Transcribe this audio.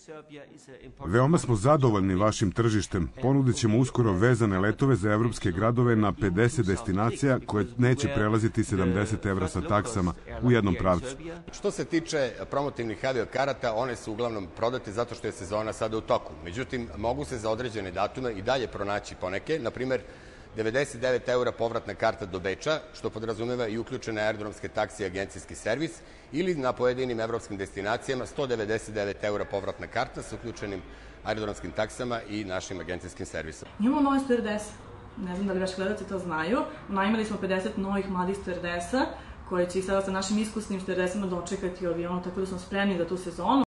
Veoma smo zadovoljni vašim tržištem. Ponudit ćemo uskoro vezane letove za evropske gradove na 50 destinacija koje neće prelaziti 70 evra sa taksama u jednom pravcu. Što se tiče promotivnih aviokarata, one su uglavnom prodate zato što je sezona sada u toku. Međutim, mogu se za određene datume i dalje pronaći poneke. Na primer, 99 eura povratna karta do Beča, što podrazumeva i uključene aerodromske takse i agencijski servis, ili na pojedinim evropskim destinacijama 199 eura povratna karta sa uključenim aerodromskim taksama i našim agencijskim servisom. Imamo nove stewardese. Ne znam da li vaši gledalci to znaju. Najmili smo 50 novih mladih stewardesa koje će ih sada sa našim iskusnim stewardesama dočekati u avionu, tako da smo spremni za tu sezonu.